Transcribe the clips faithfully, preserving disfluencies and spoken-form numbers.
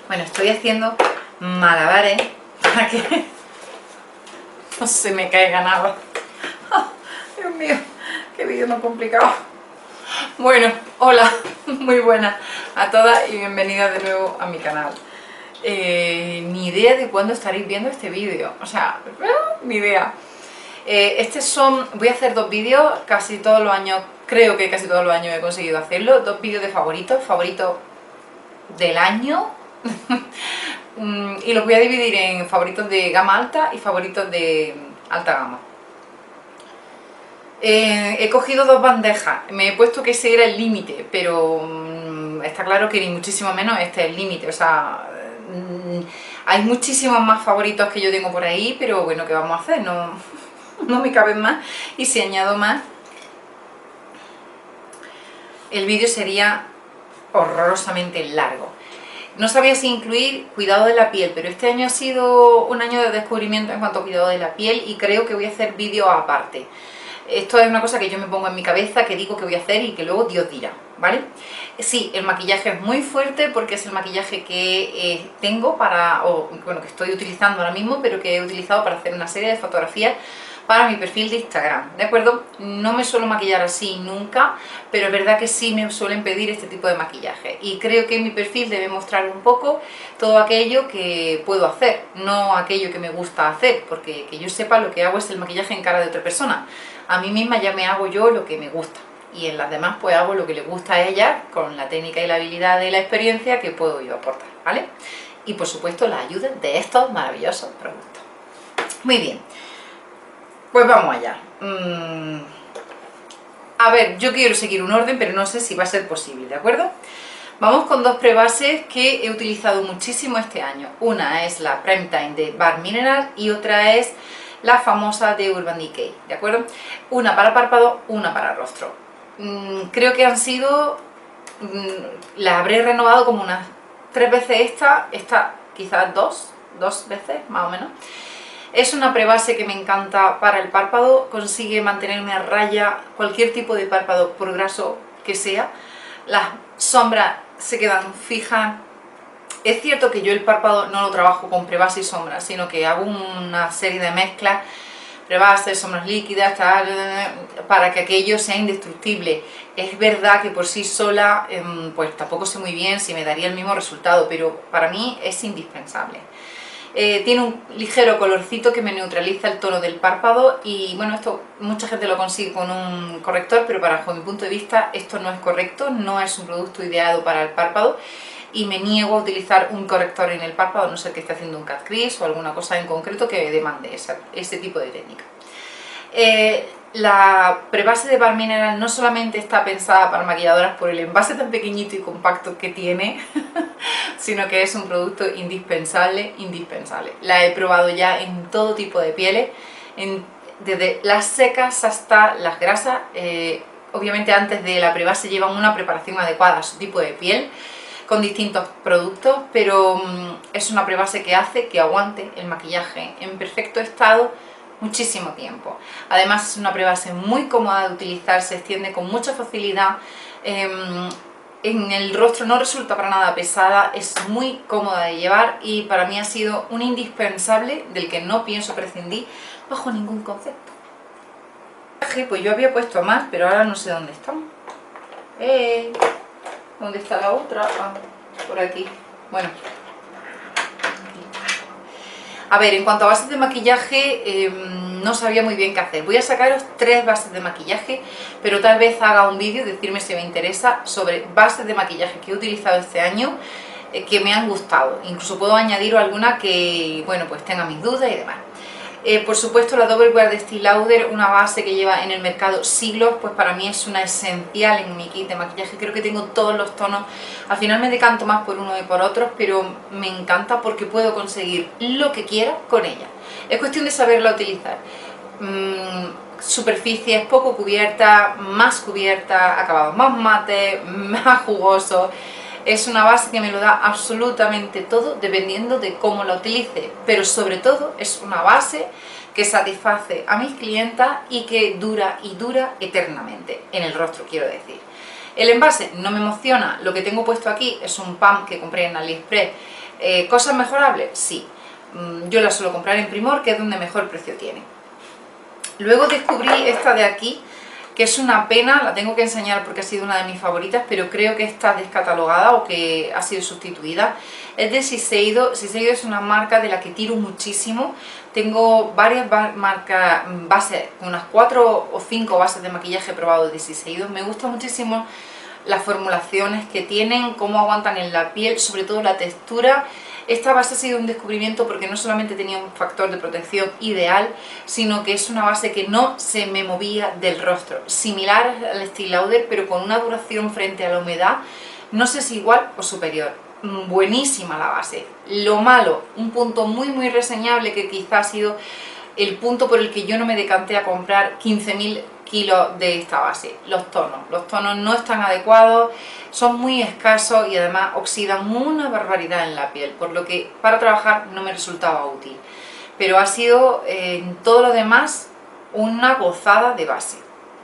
Bueno, estoy haciendo malabares para que no se me caiga nada. Oh, Dios mío, qué vídeo más complicado. Bueno, hola, muy buenas a todas y bienvenidas de nuevo a mi canal. Eh, ni idea de cuándo estaréis viendo este vídeo, o sea, ni idea. Eh, estos son, voy a hacer dos vídeos, casi todos los años, creo que casi todos los años he conseguido hacerlo, dos vídeos de favoritos, favoritos del año. Y los voy a dividir en favoritos de gama alta y favoritos de alta gama. Eh, he cogido dos bandejas, me he puesto que ese era el límite, pero mmm, está claro que ni muchísimo menos este es el límite, o sea, mmm, hay muchísimos más favoritos que yo tengo por ahí, pero bueno, ¿qué vamos a hacer? No, no me caben más, y si añado más, el vídeo sería horrorosamente largo. No sabía si incluir cuidado de la piel, pero este año ha sido un año de descubrimiento en cuanto a cuidado de la piel y creo que voy a hacer vídeos aparte. Esto es una cosa que yo me pongo en mi cabeza, que digo que voy a hacer y que luego Dios dirá, ¿vale? Sí, el maquillaje es muy fuerte porque es el maquillaje que eh, tengo para, o bueno, que estoy utilizando ahora mismo, pero que he utilizado para hacer una serie de fotografías para mi perfil de Instagram, ¿de acuerdo? No me suelo maquillar así nunca, pero es verdad que sí me suelen pedir este tipo de maquillaje y creo que mi perfil debe mostrar un poco todo aquello que puedo hacer, no aquello que me gusta hacer, porque que yo sepa lo que hago es el maquillaje en cara de otra persona. A mí misma ya me hago yo lo que me gusta y en las demás pues hago lo que le gusta a ella con la técnica y la habilidad y la experiencia que puedo yo aportar, ¿vale? Y por supuesto la ayuda de estos maravillosos productos. Muy bien. Pues vamos allá. Mm. A ver, yo quiero seguir un orden, pero no sé si va a ser posible, ¿de acuerdo? Vamos con dos prebases que he utilizado muchísimo este año. Una es la Prime Time de Bare Minerals y otra es la famosa de Urban Decay, ¿de acuerdo? Una para párpado, una para rostro. Mm, creo que han sido... Mm, las habré renovado como unas tres veces esta, esta quizás dos, dos veces más o menos. Es una prebase que me encanta para el párpado, consigue mantenerme a raya cualquier tipo de párpado por graso que sea. Las sombras se quedan fijas. Es cierto que yo el párpado no lo trabajo con prebase y sombras, sino que hago una serie de mezclas, prebases, sombras líquidas, tal, para que aquello sea indestructible. Es verdad que por sí sola, pues tampoco sé muy bien si me daría el mismo resultado, pero para mí es indispensable. Eh, tiene un ligero colorcito que me neutraliza el tono del párpado y bueno, esto mucha gente lo consigue con un corrector, pero para mi punto de vista esto no es correcto, no es un producto ideado para el párpado y me niego a utilizar un corrector en el párpado, a no ser que esté haciendo un cat crease o alguna cosa en concreto que demande esa, ese tipo de técnica. Eh, la prebase de Bare Minerals no solamente está pensada para maquilladoras por el envase tan pequeñito y compacto que tiene, sino que es un producto indispensable, indispensable. La he probado ya en todo tipo de pieles, en, desde las secas hasta las grasas. Eh, obviamente antes de la prebase llevan una preparación adecuada a su tipo de piel, con distintos productos, pero um, es una prebase que hace que aguante el maquillaje en perfecto estado muchísimo tiempo. Además es una prebase muy cómoda de utilizar, se extiende con mucha facilidad, eh, en el rostro no resulta para nada pesada, es muy cómoda de llevar y para mí ha sido un indispensable del que no pienso prescindir bajo ningún concepto. Pues yo había puesto más, pero ahora no sé dónde están. Eh, ¿Dónde está la otra? Ah, por aquí. Bueno. A ver, en cuanto a bases de maquillaje, eh, no sabía muy bien qué hacer. Voy a sacaros tres bases de maquillaje, pero tal vez haga un vídeo, decirme si me interesa, sobre bases de maquillaje que he utilizado este año, eh, que me han gustado. Incluso puedo añadir alguna que, bueno, pues tenga mis dudas y demás. Eh, por supuesto la Double Wear de Estée Lauder, una base que lleva en el mercado siglos, pues para mí es una esencial en mi kit de maquillaje. Creo que tengo todos los tonos, al final me decanto más por uno y por otros, pero me encanta porque puedo conseguir lo que quiera con ella. Es cuestión de saberla utilizar. Mm, superficies poco cubiertas, más cubiertas, acabados más mates, más jugosos. Es una base que me lo da absolutamente todo dependiendo de cómo la utilice, pero sobre todo es una base que satisface a mis clientas y que dura y dura eternamente, en el rostro quiero decir. El envase no me emociona, lo que tengo puesto aquí es un pump que compré en AliExpress Eh, ¿Cosas mejorables? Sí. Mm, yo la suelo comprar en Primor, que es donde mejor precio tiene. Luego descubrí esta de aquí, que es una pena, la tengo que enseñar porque ha sido una de mis favoritas, pero creo que está descatalogada o que ha sido sustituida. Es de Shiseido. Shiseido es una marca de la que tiro muchísimo. Tengo varias marcas, bases, unas cuatro o cinco bases de maquillaje probado de Shiseido. Me gusta muchísimo las formulaciones que tienen, cómo aguantan en la piel, sobre todo la textura. Esta base ha sido un descubrimiento porque no solamente tenía un factor de protección ideal, sino que es una base que no se me movía del rostro. Similar al Estée Lauder, pero con una duración frente a la humedad, no sé si igual o superior. Buenísima la base. Lo malo, un punto muy muy reseñable, que quizá ha sido el punto por el que yo no me decanté a comprar quince mil kilos de esta base: los tonos. Los tonos no están adecuados, son muy escasos y además oxidan una barbaridad en la piel, por lo que para trabajar no me resultaba útil. Pero ha sido eh, en todo lo demás una gozada de base.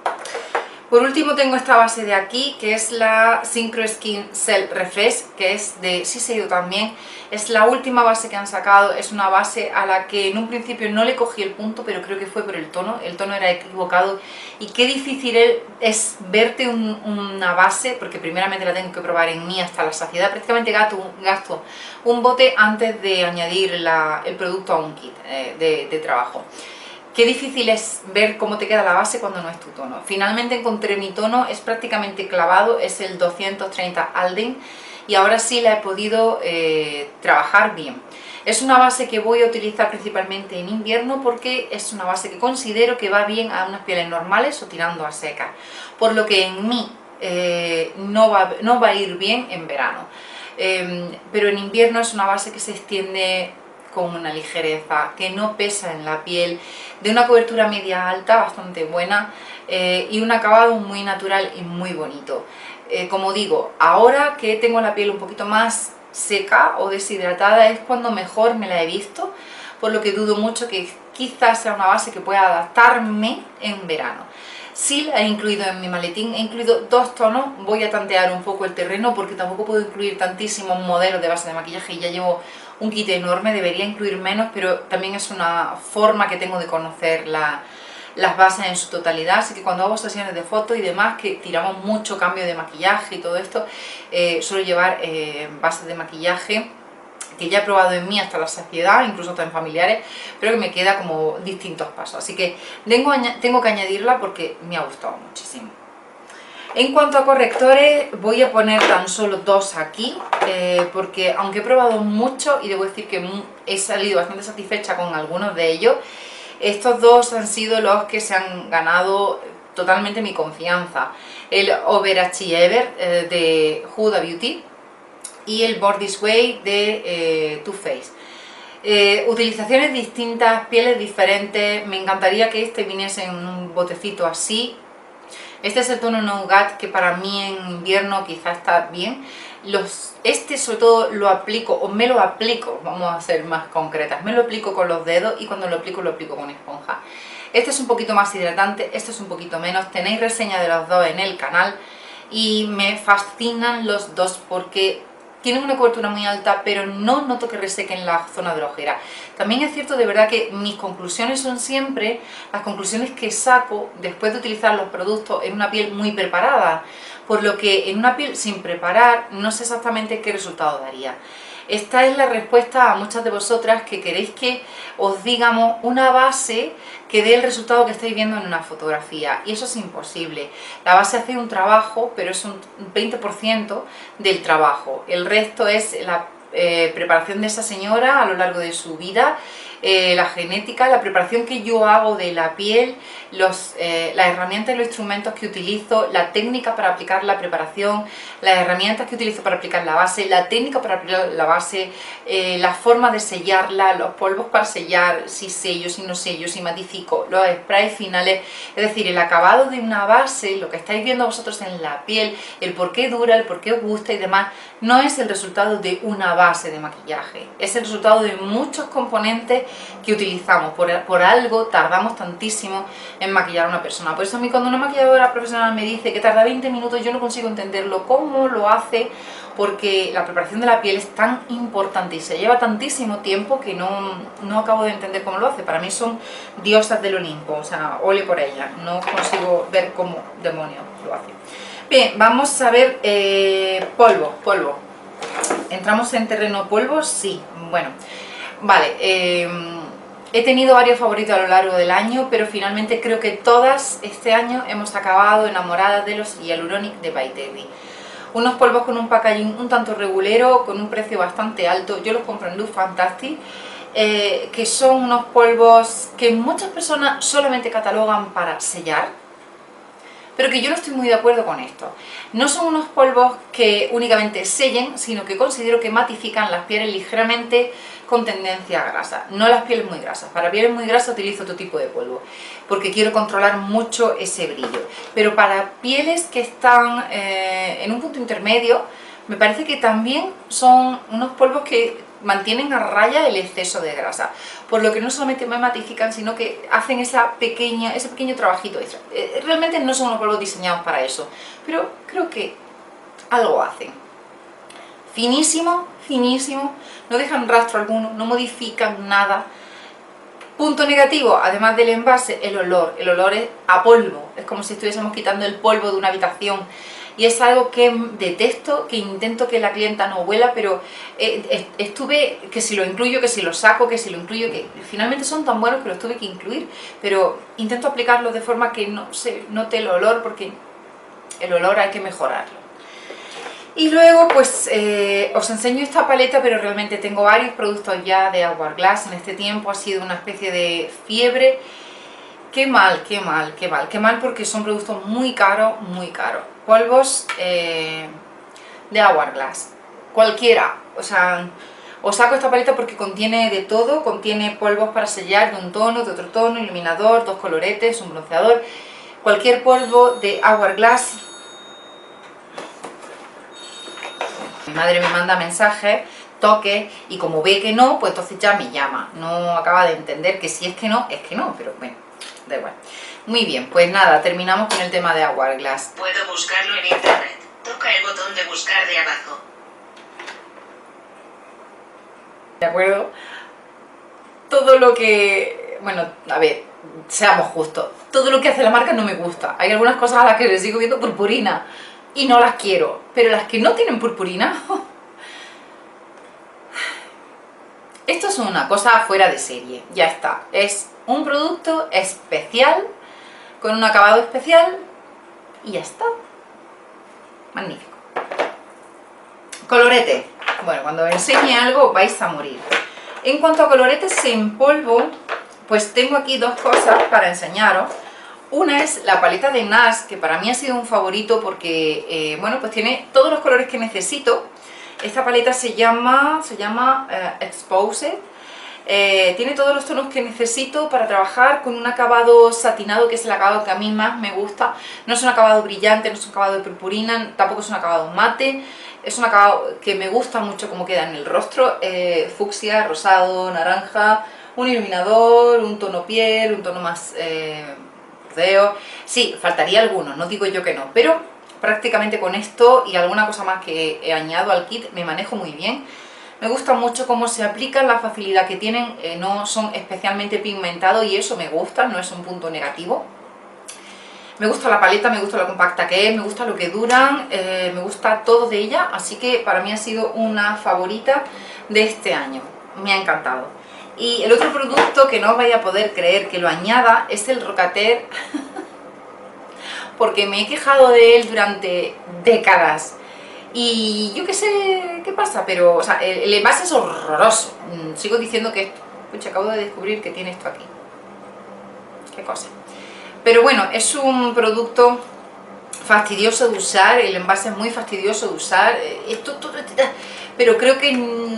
Por último tengo esta base de aquí, que es la Synchro Skin Cell Refresh, que es de Shiseido también. Es la última base que han sacado, es una base a la que en un principio no le cogí el punto, pero creo que fue por el tono, el tono era equivocado. Y qué difícil es verte un, una base, porque primeramente la tengo que probar en mí hasta la saciedad. Prácticamente gasto, gasto un bote antes de añadir la, el producto a un kit eh, de, de trabajo. Qué difícil es ver cómo te queda la base cuando no es tu tono. Finalmente encontré mi tono, es prácticamente clavado, es el doscientos treinta Alden, y ahora sí la he podido eh, trabajar bien. Es una base que voy a utilizar principalmente en invierno porque es una base que considero que va bien a unas pieles normales o tirando a secas, por lo que en mí eh, no, va, no va a ir bien en verano. Eh, pero en invierno es una base que se extiende con una ligereza, que no pesa en la piel, de una cobertura media alta bastante buena eh, y un acabado muy natural y muy bonito. Eh, como digo, ahora que tengo la piel un poquito más seca o deshidratada es cuando mejor me la he visto, por lo que dudo mucho que quizás sea una base que pueda adaptarme en verano. Sí la he incluido en mi maletín, he incluido dos tonos, voy a tantear un poco el terreno porque tampoco puedo incluir tantísimos modelos de base de maquillaje y ya llevo un kit enorme, debería incluir menos, pero también es una forma que tengo de conocer la, las bases en su totalidad, así que cuando hago sesiones de fotos y demás, que tiramos mucho cambio de maquillaje y todo esto, eh, suelo llevar eh, bases de maquillaje que ya he probado en mí hasta la saciedad, incluso hasta en familiares, pero que me queda como distintos pasos, así que tengo, tengo que añadirla porque me ha gustado muchísimo. En cuanto a correctores, voy a poner tan solo dos aquí, eh, porque aunque he probado mucho y debo decir que he salido bastante satisfecha con algunos de ellos, estos dos han sido los que se han ganado totalmente mi confianza. El Overachiever eh, de Huda Beauty y el Born This Way de eh, Too Faced. Eh, utilizaciones distintas, pieles diferentes, me encantaría que este viniese en un botecito así. Este es el tono Nougat, que para mí en invierno quizá está bien. Los, este sobre todo lo aplico, o me lo aplico, vamos a ser más concretas, me lo aplico con los dedos y cuando lo aplico lo aplico con esponja. Este es un poquito más hidratante, este es un poquito menos, tenéis reseña de los dos en el canal y me fascinan los dos porque tienen una cobertura muy alta, pero no noto que resequen la zona de la ojera. También es cierto de verdad que mis conclusiones son siempre las conclusiones que saco después de utilizar los productos en una piel muy preparada, por lo que en una piel sin preparar no sé exactamente qué resultado daría. Esta es la respuesta a muchas de vosotras que queréis que os digamos una base que dé el resultado que estáis viendo en una fotografía, y eso es imposible. La base hace un trabajo, pero es un veinte por ciento del trabajo, el resto es la eh, preparación de esa señora a lo largo de su vida, eh, la genética, la preparación que yo hago de la piel, los, eh, las herramientas y los instrumentos que utilizo, la técnica para aplicar la preparación, las herramientas que utilizo para aplicar la base, la técnica para aplicar la base, eh, la forma de sellarla, los polvos para sellar, si sello, si no sello, si matifico, los sprays finales, es decir, el acabado de una base, lo que estáis viendo vosotros en la piel, el por qué dura, el por qué os gusta y demás, no es el resultado de una base de maquillaje, es el resultado de muchos componentes que utilizamos. Por, por algo tardamos tantísimo en maquillar a una persona. Por eso a mí cuando una maquilladora profesional me dice que tarda veinte minutos, yo no consigo entenderlo, cómo lo hace, porque la preparación de la piel es tan importante y se lleva tantísimo tiempo que no, no acabo de entender cómo lo hace. Para mí son diosas del Olimpo, o sea, ole por ellas, no consigo ver cómo demonios lo hace. Bien, vamos a ver eh, polvo, polvo. ¿Entramos en terreno polvo? Sí, bueno, vale. Eh, he tenido varios favoritos a lo largo del año, pero finalmente creo que todas este año hemos acabado enamoradas de los Hyaluronic de By Teddy. Unos polvos con un packaging un tanto regulero, con un precio bastante alto. Yo los compro en Look Fantastic, eh, que son unos polvos que muchas personas solamente catalogan para sellar, pero que yo no estoy muy de acuerdo con esto. No son unos polvos que únicamente sellen, sino que considero que matifican las pieles ligeramente con tendencia a grasa. No las pieles muy grasas. Para pieles muy grasas utilizo otro tipo de polvo, porque quiero controlar mucho ese brillo. Pero para pieles que están eh, en un punto intermedio, me parece que también son unos polvos que mantienen a raya el exceso de grasa, por lo que no solamente me matifican, sino que hacen esa pequeña, ese pequeño trabajito extra. Eh, realmente no son unos polvos diseñados para eso, pero creo que algo hacen. Finísimo, finísimo, no dejan rastro alguno, no modifican nada. Punto negativo, además del envase, el olor. El olor es a polvo, es como si estuviésemos quitando el polvo de una habitación. Y es algo que detesto, que intento que la clienta no huela, pero eh, estuve, que si lo incluyo, que si lo saco, que si lo incluyo, que finalmente son tan buenos que los tuve que incluir, pero intento aplicarlos de forma que no se note el olor, porque el olor hay que mejorarlo. Y luego pues eh, os enseño esta paleta, pero realmente tengo varios productos ya de Hourglass. En este tiempo ha sido una especie de fiebre. Qué mal, qué mal, qué mal, qué mal, porque son productos muy caros, muy caros. Polvos eh, de Hourglass, cualquiera, o sea, os saco esta paleta porque contiene de todo, contiene polvos para sellar de un tono, de otro tono, iluminador, dos coloretes, un bronceador, cualquier polvo de Hourglass. Mi madre me manda mensajes, toques, y como ve que no, pues entonces ya me llama, no acaba de entender que si es que no, es que no, pero bueno, da igual. Muy bien, pues nada, terminamos con el tema de Hourglass. Puedo buscarlo en internet. Toca el botón de buscar de abajo. ¿De acuerdo? Todo lo que... Bueno, a ver, seamos justos. Todo lo que hace la marca no me gusta. Hay algunas cosas a las que le sigo viendo purpurina y no las quiero. Pero las que no tienen purpurina... Esto es una cosa fuera de serie. Ya está. Es un producto especial, con un acabado especial, y ya está. Magnífico. Colorete. Bueno, cuando os enseñe algo vais a morir. En cuanto a coloretes en polvo, pues tengo aquí dos cosas para enseñaros. Una es la paleta de N A R S, que para mí ha sido un favorito porque, eh, bueno, pues tiene todos los colores que necesito. Esta paleta se llama, se llama uh, Exposed. Eh, tiene todos los tonos que necesito para trabajar con un acabado satinado, que es el acabado que a mí más me gusta. No es un acabado brillante, no es un acabado de purpurina, tampoco es un acabado mate. Es un acabado que me gusta mucho como queda en el rostro. Eh, fucsia, rosado, naranja, un iluminador, un tono piel, un tono más eh, bordeo. Sí, faltaría alguno, no digo yo que no, pero prácticamente con esto y alguna cosa más que he añadido al kit me manejo muy bien. Me gusta mucho cómo se aplican, la facilidad que tienen, eh, no son especialmente pigmentados y eso me gusta, no es un punto negativo. Me gusta la paleta, me gusta lo compacta que es, me gusta lo que duran, eh, me gusta todo de ella, así que para mí ha sido una favorita de este año, me ha encantado. Y el otro producto que no os vais a poder creer que lo añada es el Rocater, porque me he quejado de él durante décadas. Y yo qué sé qué pasa, pero o sea, el, el envase es horroroso. Sigo diciendo que esto, pucha, acabo de descubrir que tiene esto aquí. Qué cosa. Pero bueno, es un producto fastidioso de usar, el envase es muy fastidioso de usar. Esto, todo, pero creo que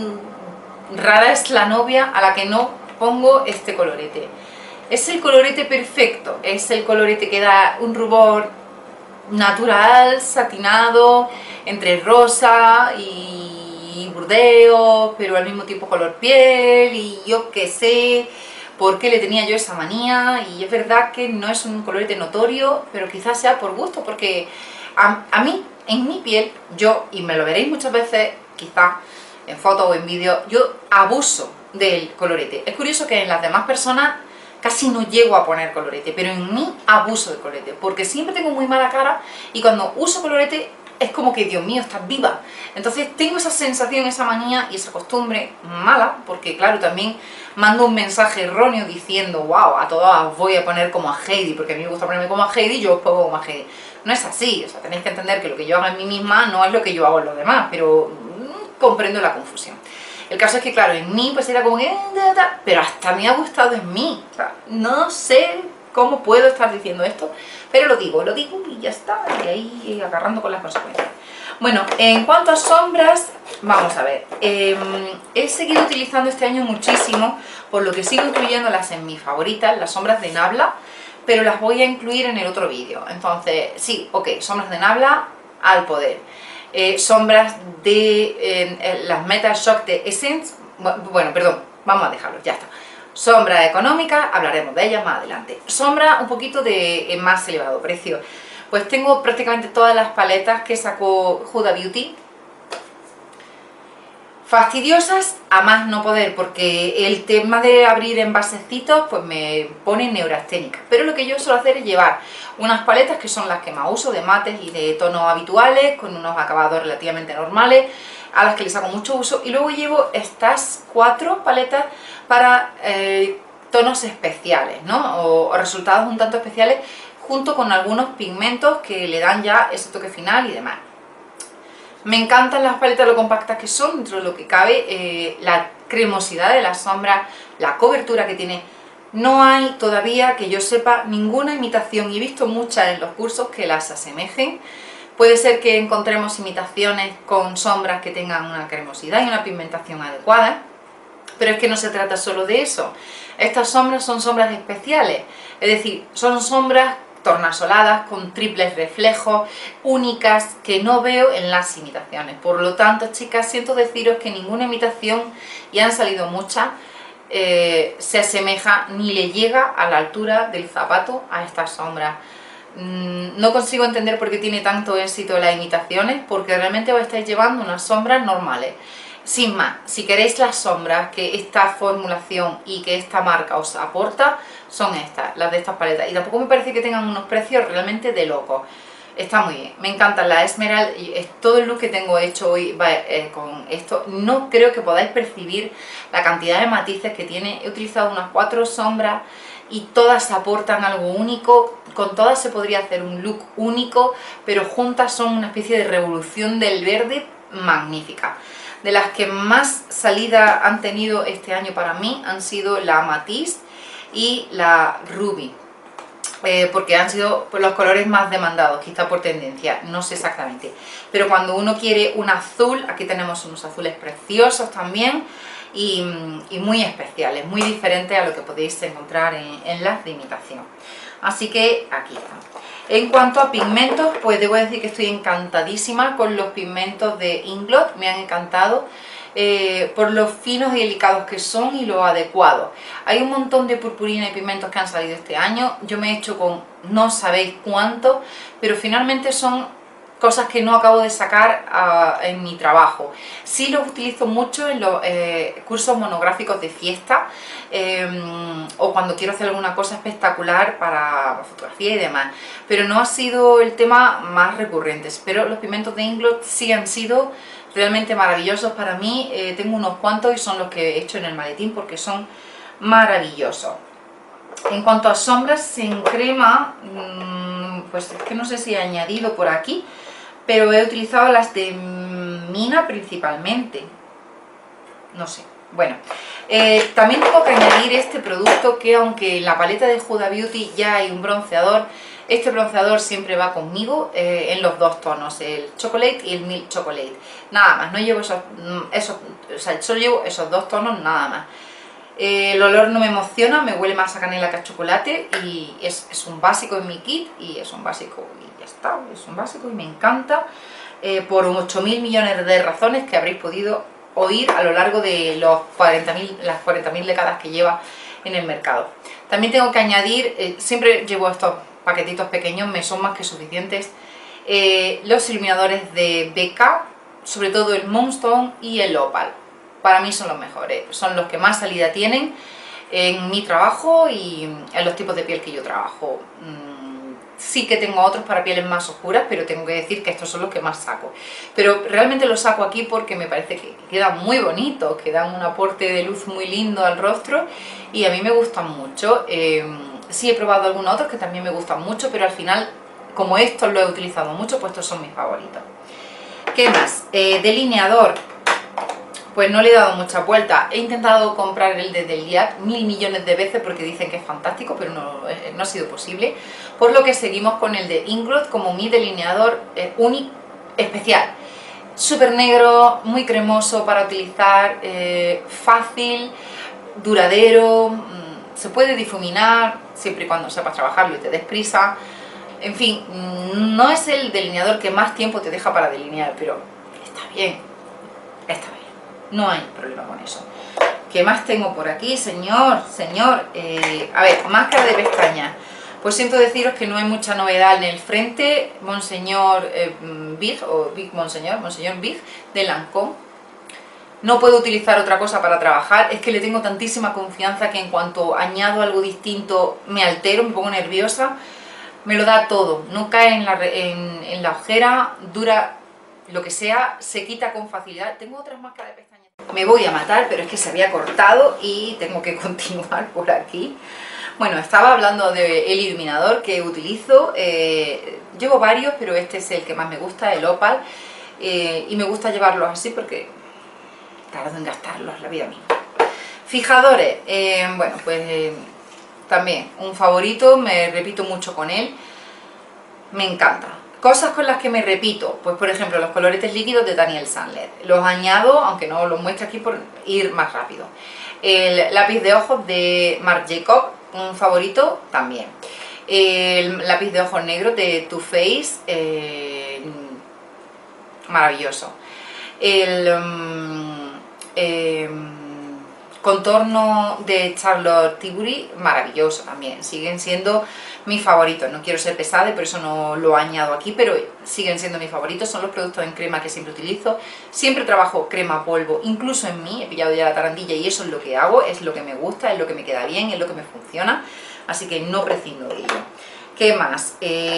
rara es la novia a la que no pongo este colorete. Es el colorete perfecto, es el colorete que da un rubor natural, satinado, entre rosa y burdeos, pero al mismo tiempo color piel, y yo qué sé por qué le tenía yo esa manía. Y es verdad que no es un colorete notorio, pero quizás sea por gusto, porque a, a mí, en mi piel, yo, y me lo veréis muchas veces, quizás en fotos o en vídeos, yo abuso del colorete. Es curioso que en las demás personas casi no llego a poner colorete, pero en mí abuso del colorete, porque siempre tengo muy mala cara y cuando uso colorete es como que, Dios mío, estás viva. Entonces tengo esa sensación, esa manía y esa costumbre mala, porque claro, también mando un mensaje erróneo diciendo, wow, a todas os voy a poner como a Heidi, porque a mí me gusta ponerme como a Heidi y yo os pongo como a Heidi. No es así, o sea, tenéis que entender que lo que yo hago en mí misma no es lo que yo hago en los demás, pero mmm, comprendo la confusión. El caso es que, claro, en mí pues era como que, pero hasta me ha gustado en mí. O sea, no sé cómo puedo estar diciendo esto, pero lo digo, lo digo y ya está, y ahí agarrando con las consecuencias. Bueno, en cuanto a sombras, vamos a ver, eh, he seguido utilizando este año muchísimo, por lo que sigo incluyéndolas en mis favoritas, las sombras de Nabla, pero las voy a incluir en el otro vídeo. Entonces, sí, ok, sombras de Nabla al poder. Eh, sombras de eh, las Metal Shock de Essence, bueno, perdón, vamos a dejarlo, ya está. Sombra económica, hablaremos de ellas más adelante. Sombra un poquito de eh, más elevado precio. Pues tengo prácticamente todas las paletas que sacó Huda Beauty. Fastidiosas a más no poder, porque el tema de abrir envasecitos pues me pone neurasténica. Pero lo que yo suelo hacer es llevar unas paletas que son las que más uso, de mates y de tonos habituales, con unos acabados relativamente normales, a las que les saco mucho uso, y luego llevo estas cuatro paletas para eh, tonos especiales, ¿no? O, o resultados un tanto especiales, junto con algunos pigmentos que le dan ya ese toque final y demás. Me encantan las paletas, lo compactas que son, dentro de lo que cabe, eh, la cremosidad de la sombra, la cobertura que tiene. No hay todavía, que yo sepa, ninguna imitación, y he visto muchas en los cursos que las asemejen. Puede ser que encontremos imitaciones con sombras que tengan una cremosidad y una pigmentación adecuada, pero es que no se trata solo de eso. Estas sombras son sombras especiales, es decir, son sombras tornasoladas, con triples reflejos, únicas, que no veo en las imitaciones. Por lo tanto, chicas, siento deciros que ninguna imitación, y han salido muchas, eh, se asemeja ni le llega a la altura del zapato a estas sombras. Mm, no consigo entender por qué tiene tanto éxito las imitaciones, porque realmente os estáis llevando unas sombras normales. Sin más, si queréis las sombras que esta formulación y que esta marca os aporta, son estas, las de estas paletas. Y tampoco me parece que tengan unos precios realmente de locos. Está muy bien, me encantan las Esmeralda, y es todo el look que tengo hecho hoy va, eh, con esto. No creo que podáis percibir la cantidad de matices que tiene. He utilizado unas cuatro sombras y todas aportan algo único. Con todas se podría hacer un look único, pero juntas son una especie de revolución del verde magnífica. De las que más salida han tenido este año para mí han sido la Amethyst y la Ruby, eh, porque han sido pues, los colores más demandados, quizá por tendencia, no sé exactamente. Pero cuando uno quiere un azul, aquí tenemos unos azules preciosos también y, y muy especiales, muy diferentes a lo que podéis encontrar en, en las de imitación. Así que aquí están. En cuanto a pigmentos, pues debo decir que estoy encantadísima con los pigmentos de Inglot, me han encantado eh, por los finos y delicados que son y lo adecuados. Hay un montón de purpurina y pigmentos que han salido este año, yo me he hecho con no sabéis cuánto, pero finalmente son cosas que no acabo de sacar uh, en mi trabajo. Sí los utilizo mucho en los eh, cursos monográficos de fiesta eh, o cuando quiero hacer alguna cosa espectacular para fotografía y demás, pero no ha sido el tema más recurrente. Pero los pigmentos de Inglot sí han sido realmente maravillosos para mí. Eh, tengo unos cuantos y son los que he hecho en el maletín porque son maravillosos. En cuanto a sombras en crema, mmm, pues es que no sé si he añadido por aquí, pero he utilizado las de Mina principalmente, no sé, bueno. Eh, también tengo que añadir este producto que, aunque en la paleta de Huda Beauty ya hay un bronceador, este bronceador siempre va conmigo eh, en los dos tonos, el Chocolate y el Milk Chocolate, nada más. No llevo esos, esos, o sea, solo llevo esos dos tonos nada más. Eh, el olor no me emociona, me huele más a canela que a chocolate y es, es un básico en mi kit y es un básico y ya está, es un básico y me encanta eh, por ocho mil millones de razones que habréis podido oír a lo largo de los cuarenta mil, las cuarenta mil décadas que lleva en el mercado. También tengo que añadir, eh, siempre llevo estos paquetitos pequeños, me son más que suficientes, eh, los iluminadores de B K, sobre todo el Moonstone y el Opal. Para mí son los mejores, son los que más salida tienen en mi trabajo y en los tipos de piel que yo trabajo. Sí que tengo otros para pieles más oscuras, pero tengo que decir que estos son los que más saco. Pero realmente los saco aquí porque me parece que quedan muy bonitos, que dan un aporte de luz muy lindo al rostro y a mí me gustan mucho. Eh, sí he probado algunos otros que también me gustan mucho, pero al final, como estos los he utilizado mucho, pues estos son mis favoritos. ¿Qué más? Eh, delineador. Pues no le he dado mucha vuelta. He intentado comprar el de Deliac mil millones de veces porque dicen que es fantástico, pero no, no ha sido posible. Por lo que seguimos con el de Inglot como mi delineador eh, único, especial. Súper negro, muy cremoso para utilizar, eh, fácil, duradero, mmm, se puede difuminar siempre y cuando sepas trabajarlo y te des prisa. En fin, no es el delineador que más tiempo te deja para delinear, pero está bien, está bien. No hay problema con eso. ¿Qué más tengo por aquí, señor? Señor, eh, a ver, máscara de pestañas. Pues siento deciros que no hay mucha novedad en el frente. Monseñor eh, Big, o Big Monseñor, Monseñor Big, de Lancôme. No puedo utilizar otra cosa para trabajar. Es que le tengo tantísima confianza que en cuanto añado algo distinto me altero, me pongo nerviosa. Me lo da todo. No cae en la, en, en la ojera, dura lo que sea, se quita con facilidad. Tengo otras máscaras de pestañas. Me voy a matar, pero es que se había cortado y tengo que continuar por aquí. Bueno, estaba hablando del iluminador que utilizo. Eh, llevo varios, pero este es el que más me gusta, el Opal. Eh, y me gusta llevarlos así porque tardo en gastarlos, la vida misma. Fijadores. Eh, bueno, pues eh, también un favorito, me repito mucho con él. Me encanta. Cosas con las que me repito, pues por ejemplo los coloretes líquidos de Daniel Sandler. Los añado, aunque no los muestre aquí por ir más rápido. El lápiz de ojos de Marc Jacob, un favorito también. El lápiz de ojos negro de Too Faced, eh, maravilloso. El um, eh, contorno de Charlotte Tilbury, maravilloso también. Siguen siendo mis favoritos. No quiero ser pesada y por eso no lo añado aquí, pero siguen siendo mis favoritos. Son los productos en crema que siempre utilizo. Siempre trabajo crema polvo, incluso en mí. He pillado ya la tarantilla y eso es lo que hago, es lo que me gusta, es lo que me queda bien, es lo que me funciona. Así que no prescindo de ello. ¿Qué más?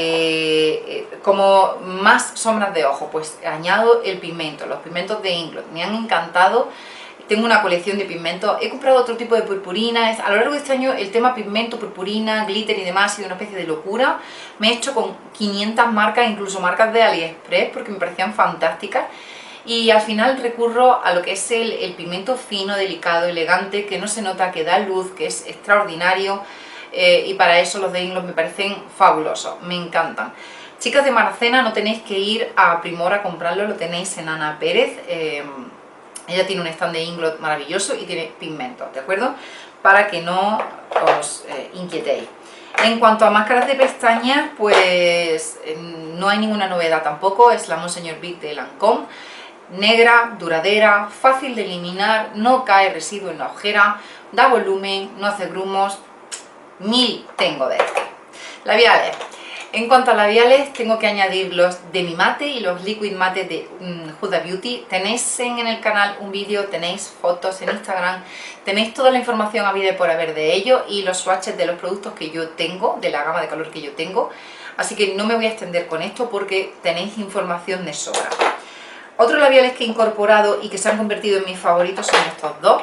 Eh, como más sombras de ojo, pues añado el pigmento, los pigmentos de Inglot. Me han encantado. Tengo una colección de pigmentos, he comprado otro tipo de purpurinas. A lo largo de este año el tema pigmento, purpurina, glitter y demás ha sido una especie de locura. Me he hecho con quinientas marcas, incluso marcas de AliExpress, porque me parecían fantásticas. Y al final recurro a lo que es el, el pigmento fino, delicado, elegante, que no se nota, que da luz, que es extraordinario. Eh, y para eso los de Inglot me parecen fabulosos, me encantan. Chicas de Maracena, no tenéis que ir a Primor a comprarlo, lo tenéis en Ana Pérez. Eh, Ella tiene un stand de Inglot maravilloso y tiene pigmentos, ¿de acuerdo? Para que no os eh, inquietéis. En cuanto a máscaras de pestañas, pues eh, no hay ninguna novedad tampoco. Es la Monseñor Big de Lancôme. Negra, duradera, fácil de eliminar, no cae residuo en la ojera, da volumen, no hace grumos. Mil tengo de estos. Labiales. En cuanto a labiales, tengo que añadir los Demi Mate y los Liquid Mate de um, Huda Beauty. Tenéis en, en el canal un vídeo, tenéis fotos en Instagram, tenéis toda la información a vida y por haber de ello y los swatches de los productos que yo tengo, de la gama de color que yo tengo. Así que no me voy a extender con esto porque tenéis información de sobra. Otros labiales que he incorporado y que se han convertido en mis favoritos son estos dos.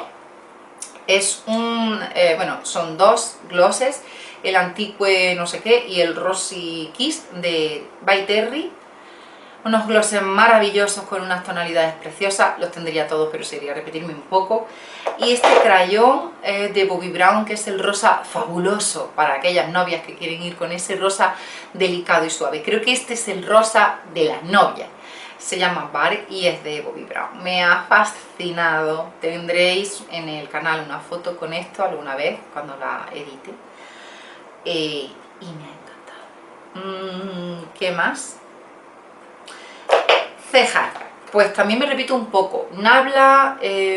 Es un, eh, bueno, son dos glosses, el Antique no sé qué y el Rosy Kiss de By Terry. Unos glosses maravillosos con unas tonalidades preciosas, los tendría todos pero sería repetirme un poco. Y este crayón eh, de Bobbi Brown, que es el rosa fabuloso para aquellas novias que quieren ir con ese rosa delicado y suave. Creo que este es el rosa de las novias. Se llama Bar y es de Bobbi Brown. Me ha fascinado. Tendréis en el canal una foto con esto alguna vez cuando la edite. Eh, y me ha encantado. Mm, ¿Qué más? Cejas. pues también me repito un poco. Nabla, eh,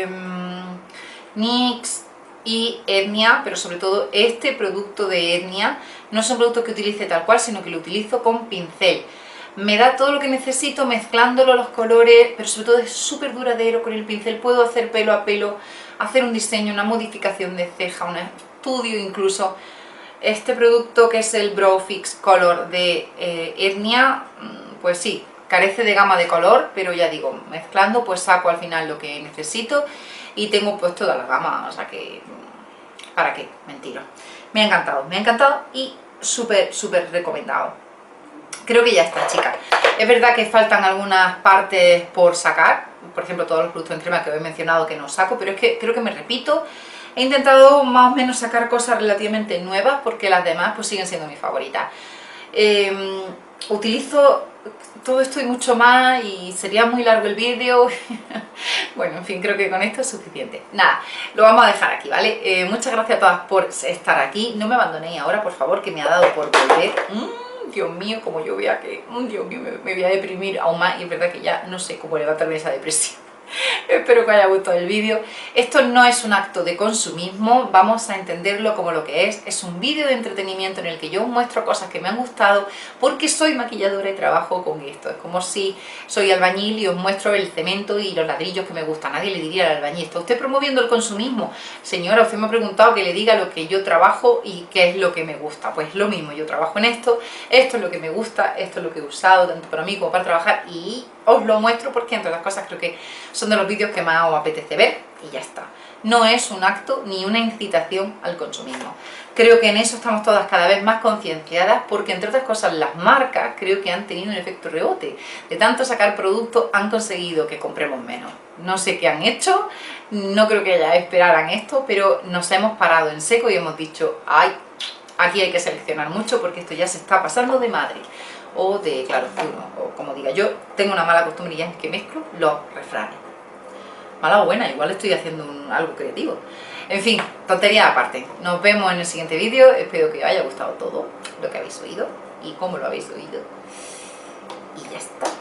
N Y X y Etnia, pero sobre todo este producto de Etnia no es un producto que utilice tal cual, sino que lo utilizo con pincel. Me da todo lo que necesito mezclándolo los colores, pero sobre todo es súper duradero con el pincel. Puedo hacer pelo a pelo, hacer un diseño, una modificación de ceja, un estudio incluso. Este producto, que es el Brow Fix Color de eh, Etnia, pues sí, carece de gama de color, pero ya digo, mezclando pues saco al final lo que necesito y tengo pues toda la gama, o sea que, ¿para qué? Mentira. Me ha encantado, me ha encantado y súper, súper recomendado. Creo que ya está, chicas. Es verdad que faltan algunas partes por sacar, por ejemplo todos los productos en crema que os he mencionado que no saco, pero es que creo que me repito. He intentado más o menos sacar cosas relativamente nuevas porque las demás pues siguen siendo mis favoritas. Eh, utilizo todo esto y mucho más y sería muy largo el vídeo. Bueno, en fin, creo que con esto es suficiente. Nada, lo vamos a dejar aquí, ¿vale? Eh, muchas gracias a todas por estar aquí. No me abandonéis ahora, por favor, que me ha dado por volver. Mm, Dios mío, como yo vea que... Mm, Dios mío, me, me voy a deprimir aún más y es verdad que ya no sé cómo levantarme esa depresión. Espero que os haya gustado el vídeo. Esto no es un acto de consumismo, vamos a entenderlo como lo que es. Es un vídeo de entretenimiento en el que yo os muestro cosas que me han gustado porque soy maquilladora y trabajo con esto. Es como si soy albañil y os muestro el cemento y los ladrillos que me gustan. Nadie le diría al albañil: ¿está usted promoviendo el consumismo? Señora, usted me ha preguntado que le diga lo que yo trabajo y qué es lo que me gusta. Pues lo mismo, yo trabajo en esto, esto es lo que me gusta, esto es lo que he usado tanto para mí como para trabajar y os lo muestro porque entre otras cosas creo que son de los vídeos que más os apetece ver y ya está. No es un acto ni una incitación al consumismo. Creo que en eso estamos todas cada vez más concienciadas porque entre otras cosas las marcas creo que han tenido un efecto rebote. De tanto sacar productos han conseguido que compremos menos. No sé qué han hecho, no creo que ya esperaran esto, pero nos hemos parado en seco y hemos dicho: ay, aquí hay que seleccionar mucho porque esto ya se está pasando de madre. O de claroscuro, o como diga yo, tengo una mala costumbre ya es que mezclo los refranes. Mala o buena, igual estoy haciendo un, algo creativo. En fin, tontería aparte. Nos vemos en el siguiente vídeo. Espero que os haya gustado todo lo que habéis oído y cómo lo habéis oído. Y ya está.